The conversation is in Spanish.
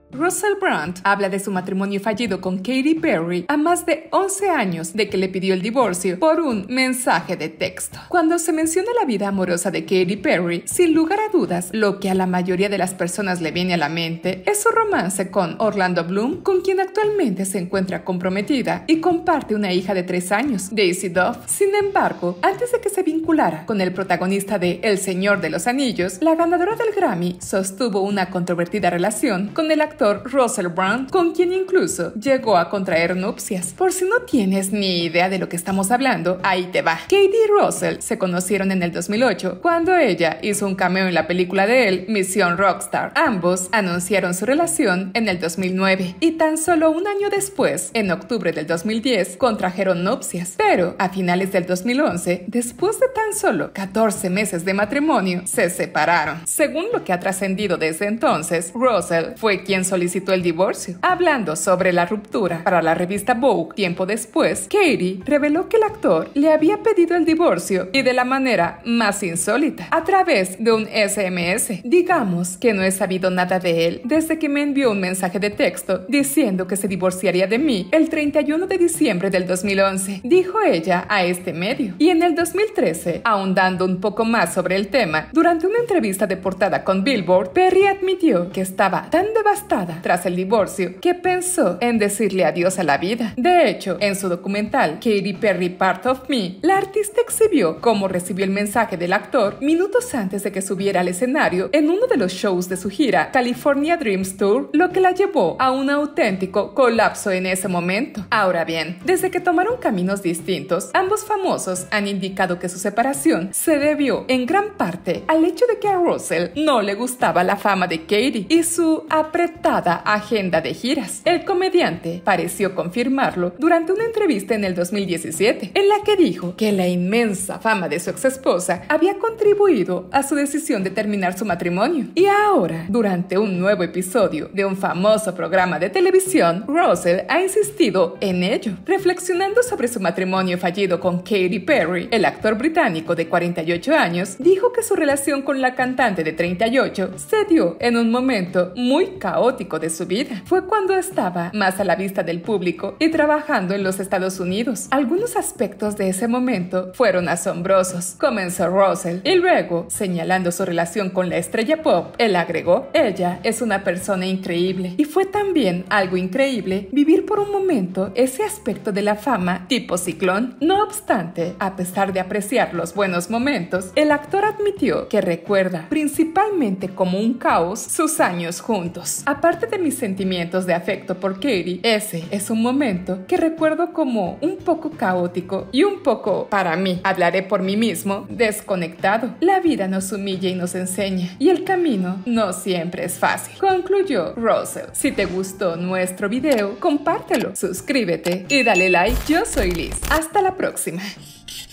Russell Brand habla de su matrimonio fallido con Katy Perry a más de 11 años de que le pidió el divorcio por un mensaje de texto. Cuando se menciona la vida amorosa de Katy Perry, sin lugar a dudas, lo que a la mayoría de las personas le viene a la mente es su romance con Orlando Bloom, con quien actualmente se encuentra comprometida y comparte una hija de 3 años, Daisy Duff. Sin embargo, antes de que se vinculara con el protagonista de El Señor de los Anillos, la ganadora del Grammy sostuvo una controvertida relación con el actor Russell Brand, con quien incluso llegó a contraer nupcias. Por si no tienes ni idea de lo que estamos hablando, ahí te va. Katy y Russell se conocieron en el 2008, cuando ella hizo un cameo en la película de él, Misión Rockstar. Ambos anunciaron su relación en el 2009 y tan solo un año después, en octubre del 2010, contrajeron nupcias. Pero a finales del 2011, después de tan solo 14 meses de matrimonio, se separaron. Según lo que ha trascendido desde entonces, Russell fue quien solicitó el divorcio. Hablando sobre la ruptura para la revista Vogue tiempo después, Katy reveló que el actor le había pedido el divorcio y de la manera más insólita, a través de un SMS. Digamos que no he sabido nada de él desde que me envió un mensaje de texto diciendo que se divorciaría de mí el 31 de diciembre del 2011, dijo ella a este medio. Y en el 2013, ahondando un poco más sobre el tema, durante una entrevista de portada con Billboard, Perry admitió que estaba tan devastada tras el divorcio que pensó en decirle adiós a la vida. De hecho, en su documental Katy Perry Part of Me, la artista exhibió cómo recibió el mensaje del actor minutos antes de que subiera al escenario en uno de los shows de su gira California Dreams Tour, lo que la llevó a un auténtico colapso en ese momento. Ahora bien, desde que tomaron caminos distintos, ambos famosos han indicado que su separación se debió en gran parte al hecho de que a Russell no le gustaba la fama de Katy y su apretada agenda de giras. El comediante pareció confirmarlo durante una entrevista en el 2017, en la que dijo que la inmensa fama de su exesposa había contribuido a su decisión de terminar su matrimonio. Y ahora, durante un nuevo episodio de un famoso programa de televisión, Russell ha insistido en ello. Reflexionando sobre su matrimonio fallido con Katy Perry, el actor británico de 48 años dijo que su relación con la cantante de 38 se dio en un momento muy caótico de su vida. Fue cuando estaba más a la vista del público y trabajando en los Estados Unidos. Algunos aspectos de ese momento fueron asombrosos, comenzó Russell, y luego, señalando su relación con la estrella pop, él agregó: ella es una persona increíble y fue también algo increíble vivir por un momento ese aspecto de la fama tipo ciclón. No obstante, a pesar de apreciar los buenos momentos, el actor admitió que recuerda principalmente como un caos sus años juntos. Aparte de mis sentimientos de afecto por Katy, ese es un momento que recuerdo como un poco caótico y un poco, para mí, hablaré por mí mismo, desconectado. La vida nos humilla y nos enseña, y el camino no siempre es fácil, concluyó Russell. Si te gustó nuestro video, compártelo, suscríbete y dale like. Yo soy Liz. Hasta la próxima.